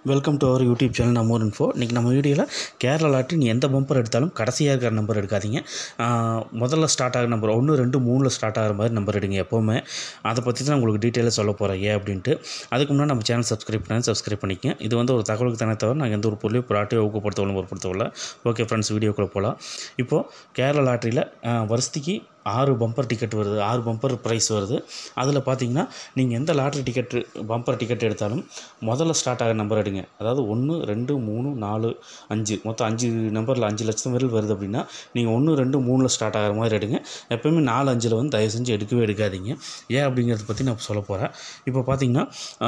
Welcome to our YouTube channel Nammur info. இன்றைக்கி நம்ம வீடியோவில் கேரளா லாட்டரி நீ எந்த பம்பர் எடுத்தாலும் கடைசியாக இருக்கிற நம்பர் எடுக்காதீங்க. முதல்ல ஸ்டார்ட் ஆகிற நம்பர் 1, 2, 3 ஸ்டார்ட் ஆகிற மாதிரி நம்பர் எடுங்க எப்போவுமே. அதை பற்றி தான் உங்களுக்கு டீட்டெயிலாக சொல்ல போகிறேன் ஏன் அப்படின்ட்டு. அதுக்கு முன்னாடி நம்ம சேனல் சப்ஸ்கிரைப் பண்ணிக்கங்க. இது வந்து ஒரு தகவலுக்கு தானே தவிர நாங்கள் எந்த ஒரு பொருளையும் ப்ராட்டியை ஊக்கப்படுத்தவில்லை பொருட்படுத்தவில்லை. ஓகே ஃப்ரெண்ட்ஸ், வீடியோக்குள்ளே போகலாம். இப்போது கேரளா லாட்டரியில் வருஷத்துக்கு 6 பம்பர் டிக்கெட் வருது, 6 பம்பர் ப்ரைஸ் வருது. அதில் பார்த்தீங்கன்னா நீங்கள் எந்த லாட்ரி பம்பர் டிக்கெட் எடுத்தாலும் முதல்ல ஸ்டார்ட் ஆகிற நம்பர் எடுங்க. அதாவது 1, 2, 3, 4, 5 மொத்தம் 5 நம்பரில் 5 லட்சம் வரையில் வருது அப்படின்னா நீங்கள் 1, 2, 3 ஸ்டார்ட் ஆகிற மாதிரி எடுங்க. எப்போயுமே 4, 5 வந்து தயவு செஞ்சு எடுக்காதீங்க. ஏன் அப்படிங்கிறத பற்றி நான் சொல்ல போகிறேன். இப்போ பார்த்தீங்கன்னா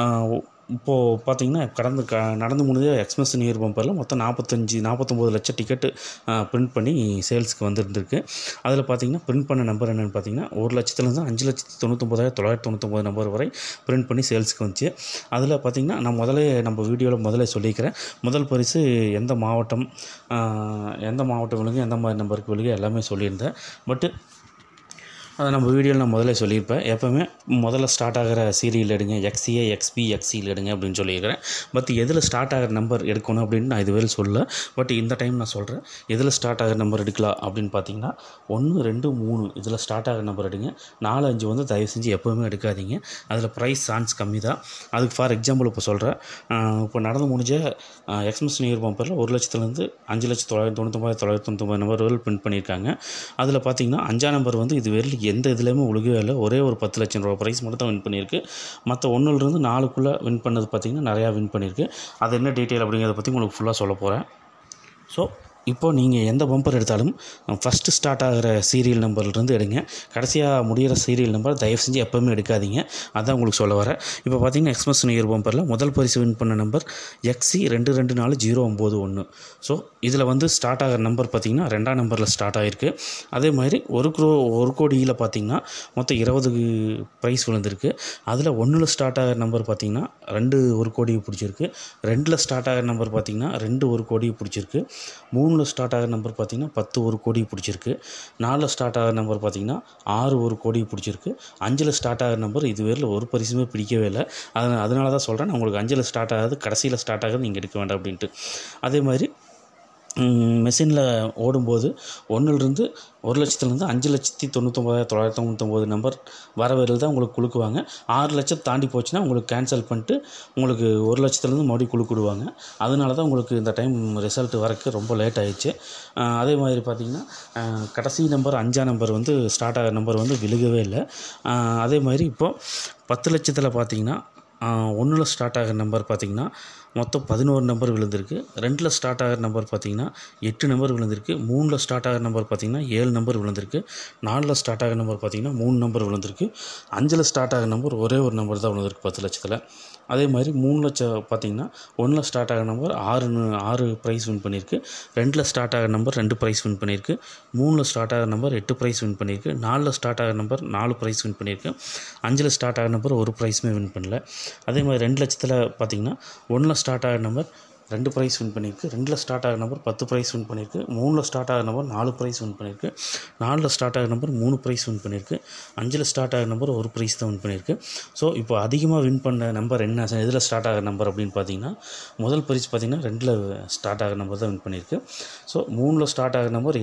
இப்போது பார்த்தீங்கன்னா நடந்து முடிஞ்ச எக்ஸ்பிரஸ் நியூ இயர் பம்பரில் மொத்தம் 49 லட்சம் டிக்கெட்டு பிரிண்ட் பண்ணி சேல்ஸுக்கு வந்துருந்துருக்கு. அதில் பார்த்தீங்கன்னா பிரிண்ட் பண்ண நம்பர் என்னென்னு பார்த்தீங்கன்னா 1 லட்சத்துலேருந்து 5,99,999 நம்பர் வரை பிரிண்ட் பண்ணி சேல்ஸுக்கு வந்துச்சு. அதில் பார்த்தீங்கன்னா நான் நம்ம வீடியோவில் சொல்லியிருக்கிறேன். முதல் பரிசு எந்த மாவட்டம் விழுங்க, எந்த மாதிரி நம்பருக்கு விழுங்க எல்லாமே சொல்லியிருந்தேன். பட்டு அதை நம்ம வீடியோவில் நான் சொல்லியிருப்பேன். எப்போவுமே முதல்ல ஸ்டார்ட் ஆகிற சீரியல் எடுங்க, XA, XB, XCயில் எடுங்க அப்படின்னு சொல்லியிருக்கிறேன். பட் எதில் ஸ்டார்ட் ஆகிற நம்பர் எடுக்கணும் அப்படின்னு நான் இதுவரை சொல்லலை. பட் இந்த டைம் நான் சொல்கிறேன், எதில் ஸ்டார்ட் ஆகிற நம்பர் எடுக்கலாம் அப்படின்னு பார்த்தீங்கன்னா 1, 2, 3 இதில் ஸ்டார்ட் ஆகிற நம்பர் எடுங்க. 4, 5 வந்து தயவு செஞ்சு எப்போவுமே எடுக்காதீங்க. அதில் ப்ரைஸ் சான்ஸ் கம்மி தான். அதுக்கு ஃபார் எக்ஸாம்பிள் இப்போ சொல்கிறேன். இப்போ நடந்து முடிஞ்ச எக்ஸ்பிரஸ் நியூ இயர் பம்பரில் 1 லட்சத்துலேருந்து 5,99,999 நம்பர் வரை பிரிண்ட் பண்ணியிருக்காங்க. அதில் பார்த்தீங்கன்னா 5ஆம் நம்பர் வந்து இது வரையில் எந்த இதுலேயுமே உழுகவே இல்லை. ஒரே ஒரு 10 லட்சம் ரூபா ப்ரைஸ் மட்டும் தான் வின் பண்ணியிருக்கு. மற்ற 1லேருந்து 4க்குள்ளே வின் பண்ணது பார்த்திங்கன்னா நிறையா வின் பண்ணியிருக்கு. அது என்ன டீட்டெயில் அப்படிங்கிறத பற்றி உங்களுக்கு ஃபுல்லாக சொல்ல போகிறேன். ஸோ இப்போது நீங்கள் எந்த பம்பர் எடுத்தாலும் ஃபஸ்ட்டு ஸ்டார்ட் ஆகிற சீரியல் நம்பர்லேருந்து எடுங்க. கடைசியாக முடிகிற சீரியல் நம்பர் தயவு செஞ்சு எப்போவுமே எடுக்காதீங்க. அதான் உங்களுக்கு சொல்ல வரேன். இப்போ பார்த்தீங்கன்னா எக்ஸ்பிரஸ் நியூ இயர் பம்பரில் முதல் பரிசு வின் பண்ண நம்பர் XC 224091. ஸோ இதில் வந்து ஸ்டார்ட் ஆகிற நம்பர் பார்த்திங்கன்னா 2ஆம் நம்பரில் ஸ்டார்ட் ஆகிருக்கு. அதே மாதிரி 1 கோடியில் பார்த்திங்கன்னா மொத்தம் 20 ப்ரைஸ் விழுந்திருக்கு. அதில் 1ல் ஸ்டார்ட் ஆகிற நம்பர் பார்த்திங்கன்னா 2 1 கோடியை பிடிச்சிருக்கு. 2ல் ஸ்டார்ட் ஆகிற நம்பர் பார்த்திங்கன்னா 2 1 கோடியை பிடிச்சிருக்கு. 3ல் ஸ்டார்ட் ஆகிற நம்பர் பார்த்திங்கன்னா 10 1 கோடியை பிடிச்சிருக்கு. 4ல் ஸ்டார்ட் ஆகிற நம்பர் பார்த்திங்கன்னா 6 1 கோடியை பிடிச்சிருக்கு. 5ல் ஸ்டார்ட் ஆகிற நம்பர் இதுவரையில் ஒரு பரிசுமே பிடிக்கவே இல்லை. அதனால தான் சொல்கிறேன், நான் உங்களுக்கு 5ல் ஸ்டார்ட் ஆகாது, கடைசியில் ஸ்டார்ட் ஆகாது நீங்கள் எடுக்க வேண்டாம் அப்படின்ட்டு. அதே மாதிரி மெஷினில் ஓடும்போது 1லேருந்து 1 லட்சத்துலேருந்து 5,99,999 நம்பர் வரவரையில் தான் உங்களுக்கு குலுக்குவாங்க. 6 லட்சம் தாண்டி போச்சுன்னா உங்களுக்கு கேன்சல் பண்ணிட்டு உங்களுக்கு 1 லட்சத்துலேருந்து மறுபடியும் குலுக்கிடுவாங்க. அதனால தான் உங்களுக்கு இந்த டைம் ரிசல்ட் வரக்கு ரொம்ப லேட் ஆகிடுச்சு. அதே மாதிரி பார்த்திங்கன்னா கடைசி நம்பர் 5ஆம் நம்பர் வந்து ஸ்டார்ட் ஆகிற நம்பர் வந்து விழுகவே இல்லை. அதே மாதிரி இப்போது 10 லட்சத்தில் பார்த்திங்கன்னா 1ல் ஸ்டார்ட் ஆகிற நம்பர் பார்த்திங்கன்னா மொத்தம் 11 நம்பர் விழுந்திருக்கு. 2ல் ஸ்டார்ட் ஆகிற நம்பர் பார்த்திங்கன்னா 8 நம்பர் விழுந்திருக்கு. 3ல் ஸ்டார்ட் ஆகிற நம்பர் பார்த்திங்கன்னா 7 நம்பர் விழுந்திருக்கு. 4ல் ஸ்டார்ட் ஆகிற நம்பர் பார்த்திங்கன்னா 3 நம்பர் விழுந்திருக்கு. 5ல் ஸ்டார்ட் ஆகிற நம்பர் ஒரே ஒரு நம்பர் தான் விழுந்திருக்கு 10 லட்சத்தில். அதே மாதிரி 3 லட்சம் பார்த்திங்கன்னா 1ல் ஸ்டார்ட் ஆகிற நம்பர் 6 ப்ரைஸ் வின் பண்ணியிருக்கு. 2ல் ஸ்டார்ட் ஆகிற நம்பர் 2 ப்ரைஸ் வின் பண்ணியிருக்கு. 3ல் ஸ்டார்ட் ஆகிற நம்பர் 8 ப்ரைஸ் வின் பண்ணியிருக்கு. 4ல் ஸ்டார்ட் ஆகிற நம்பர் 4 ப்ரைஸ் வின் பண்ணியிருக்கு. 5ல் ஸ்டார்ட் ஆகிற நம்பர் ஒரு ப்ரைஸுமே வின் பண்ணல. அதே மாதிரி 2 லட்சத்தில் பார்த்திங்கன்னா 1ல் ஸ்டார்ட் ஆகிற நம்பர் 2 ப்ரைஸ் வின் பண்ணியிருக்கு. 2ல் ஸ்டார்ட் ஆகிற நம்பர் 10 ப்ரைஸ் வின் பண்ணியிருக்கு. 3ல் ஸ்டார்ட் ஆகிற நம்பர் 4 ப்ரைஸ் வின் பண்ணியிருக்கு. 4ல் ஸ்டார்ட் ஆகிற நம்பர் 3 ப்ரைஸ் வின் பண்ணியிருக்கு. 5ல் ஸ்டார்ட் ஆகிற நம்பர் ஒரு ப்ரைஸ் தான் வின் பண்ணியிருக்கு. ஸோ இப்போ அதிகமாக வின் பண்ண நம்பர் என்ன, எதில் ஸ்டார்ட் ஆகிற நம்பர் அப்படின்னு பார்த்தீங்கன்னா முதல் பரிசு பார்த்திங்கன்னா 2ல் ஸ்டார்ட் ஆகிற நம்பர் தான் வின் பண்ணியிருக்கு. ஸோ 3ல் ஸ்டார்ட் ஆகிற நம்பர்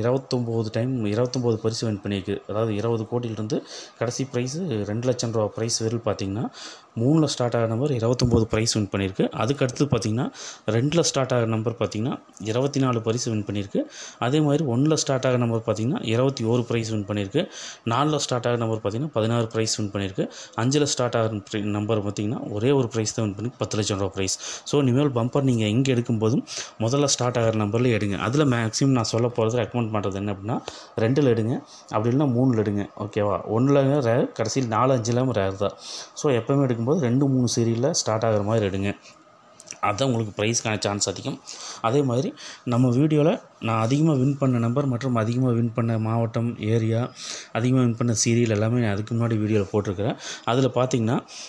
29 பரிசு வின் பண்ணியிருக்கு. அதாவது 20 கோடியிலிருந்து கடைசி ப்ரைஸு 2 லட்சம் ரூபா ப்ரைஸ் வரையில் பார்த்திங்கன்னா 3ல் ஸ்டார்ட் ஆகிற நம்பர் 29 ப்ரைஸ் வின் பண்ணியிருக்கு. அதுக்கு அடுத்து பார்த்திங்கன்னா 2ல் ஸ்டார்ட் ஆகிற நம்பர் பார்த்திங்கன்னா 24 பரிசு வின் பண்ணியிருக்கு. அதே மாதிரி 1ல் ஸ்டார்ட் ஆகிற நம்பர் பார்த்திங்கன்னா 21 ப்ரைஸ் வின் பண்ணியிருக்கு. 4ல் ஸ்டார்ட் ஆகிற நம்பர் பார்த்திங்கன்னா 16 ப்ரைஸ் வின் பண்ணியிருக்கு. 5ல் ஸ்டார்ட் ஆகிற நம்பர் பார்த்திங்கன்னா ஒரே ஒரு ப்ரைஸ் தான் வின் பண்ணி 10 லட்சம் ரூபா ப்ரைஸ். ஸோ இனிமேல் பம்பர் நீங்கள் எங்கே எடுக்கும்போதும் முதல்ல ஸ்டார்ட் ஆகிற நம்பரில் எடுங்க. அதில் மேக்ஸிமம் நான் சொல்ல போகிறது ரெக்கமெண்ட் பண்ணுறது என்ன அப்படின்னா 2ல் எடுங்க, அப்படி இல்லைனா 3ல் எடுங்க. ஓகேவா? 1ல் ரேர், கடைசியில் 4, 5ல் ரேர் தான். ஸோ எப்போவுமே எடுக்கும்போது 2, 3 சீரியலில் ஸ்டார்ட் ஆகிற மாதிரி எடுங்க. அதுதான் உங்களுக்கு ப்ரைஸ்க்கான சான்ஸ் அதிகம். அதே மாதிரி நம்ம வீடியோவில் நான் அதிகமாக வின் பண்ண நம்பர் மற்றும் அதிகமாக வின் பண்ண மாவட்டம், ஏரியா, அதிகமாக வின் பண்ண சீரியல் எல்லாமே நான் அதுக்கு முன்னாடி வீடியோவில் போட்டிருக்கிறேன். அதில் பார்த்திங்கன்னா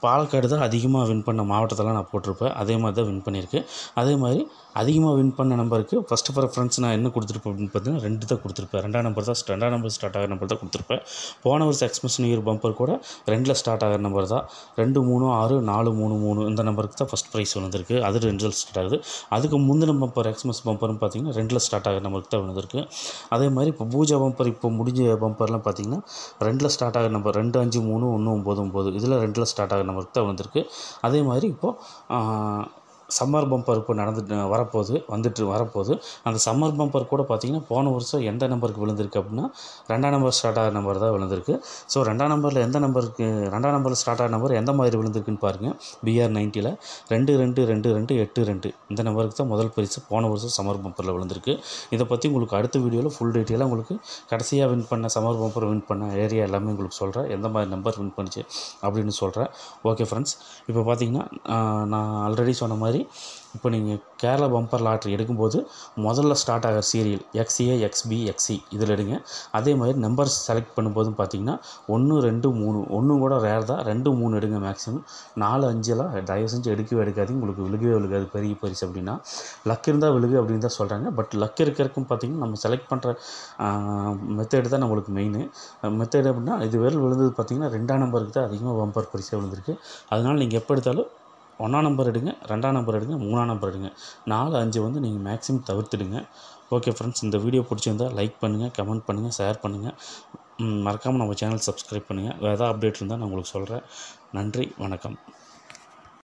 பாலக்காடு தான் அதிகமாக வின் பண்ண மாவட்டத்தெல்லாம் நான் போட்டிருப்பேன். அதே மாதிரி தான் வின் பண்ணியிருக்கு. அதே மாதிரி அதிகமாக வின் பண்ண நம்பருக்கு ஃபஸ்ட்டு ப்ரிஃபரன்ஸ் நான் என்ன கொடுத்துருப்பேன் அப்படின்னு பார்த்தீங்கன்னா 2 தான் கொடுத்துருப்பேன். 2ஆம் நம்பர் ஸ்டார்ட் ஆகிற நம்பர் தான் கொடுத்துருப்பேன். போன வருஷம் எக்ஸ்பிரஸ் நியூ இயர் பம்பர் கூட 2ல் ஸ்டார்ட் ஆகிற நம்பர் தான். 2, 3, 6, 4, 3, 3 இந்த நம்பருக்கு தான் ஃபஸ்ட் ப்ரைஸ் வந்திருக்கு. அது 2ல் ஸ்டார்ட் ஆகுது. அதுக்கு முந்தின பம்பர் எக்ஸ்பிரஸ் பம்பர்னு பார்த்தீங்கன்னா 2ல் ஸ்டார்ட் ஆகிற நம்பருக்கு தான் வந்திருக்கு. அதே மாதிரி இப்போ பூஜா பம்பர் இப்போ முடிஞ்ச பம்பர்லாம் பார்த்தீங்கன்னா 2ல் ஸ்டார்ட் ஆகிற நம்பர் 2, 5, 3, 1, 9, 9 இதில் 2ல் ஸ்டார்ட் ஆகிற நம்பருக்கு தான் வந்திருக்கு. அதே மாதிரி இப்போது சம்மர் பம்பர் இப்போ வரப்போகுது. அந்த சம்மர் பம்பர் கூட பார்த்திங்கன்னா போன வருஷம் எந்த நம்பருக்கு விழுந்திருக்கு அப்படின்னா 2ஆம் நம்பர் ஸ்டார்ட் ஆகிற நம்பர் தான் விழுந்திருக்கு. ஸோ 2ஆம் நம்பரில் 2ஆம் நம்பரில் ஸ்டார்ட் ஆகிற நம்பர் எந்த மாதிரி விழுந்திருக்குன்னு பாருங்கள். BR90ல் 2, 2, 2, 2, 8, 2 இந்த நம்பருக்கு தான் முதல் பரிசு போன வருஷம் சம்மர் பம்பரில் விழுந்திருக்கு. இதை பற்றி உங்களுக்கு அடுத்த வீடியோவில் ஃபுல் டீட்டெயிலாக உங்களுக்கு கடைசியாக வின் பண்ண சம்மர் பம்பர் வின் பண்ண ஏரியா எல்லாமே உங்களுக்கு சொல்கிறேன். எந்த மாதிரி நம்பர் வின் பண்ணிச்சு அப்படின்னு சொல்கிறேன். ஓகே ஃப்ரெண்ட்ஸ், இப்போ பார்த்தீங்கன்னா நான் ஆல்ரெடி சொன்ன மாதிரி இப்போ நீங்கள் கேரளா பம்பர் லாட்ரி எடுக்கும்போது முதல்ல ஸ்டார்ட் ஆகிற சீரியல் XA, XB, XC இதில் எடுங்க. அதே மாதிரி நம்பர் செலக்ட் பண்ணும்போதும் பார்த்தீங்கன்னா 1, 2, 3 ஒன்றும் கூட ரேர் தான். 2, 3 எடுங்க மேக்ஸிமம். 4, 5 தயவு செஞ்சு எடுக்காதீங்க. உங்களுக்கு விழுகாது பெரிய பரிசு அப்படின்னா. லக் இருந்தால் விழுகு அப்படின்னு தான் சொல்கிறாங்க. பட் லக் இருக்கிறக்கும் பார்த்தீங்கன்னா நம்ம செலக்ட் பண்ணுற மெத்தேடு தான் நம்மளுக்கு மெயின் மெத்தேடு. அப்படின்னா இது வேறு விழுந்தது பார்த்தீங்கன்னா 2ஆம் நம்பருக்கு தான் அதிகமாக பம்பர் பரிசாக விழுந்திருக்கு. அதனால் நீங்கள் எப்போ எடுத்தாலும் 1ஆம் நம்பர் எடுங்க, 2ஆம் நம்பர் எடுங்க, 3ஆம் நம்பர் எடுங்க. 4, 5 நீங்கள் மேக்ஸிமம் தவிர்த்துடுங்க. ஓகே ஃப்ரெண்ட்ஸ், இந்த வீடியோ பிடிச்சிருந்தால் லைக் பண்ணுங்கள், கமெண்ட் பண்ணுங்கள், ஷேர் பண்ணுங்கள். மறக்காமல் நம்ம சேனல் சப்ஸ்கிரைப் பண்ணுங்கள். வேறு ஏதாவது அப்டேட் இருந்தால் நான் உங்களுக்கு சொல்கிறேன். நன்றி, வணக்கம்.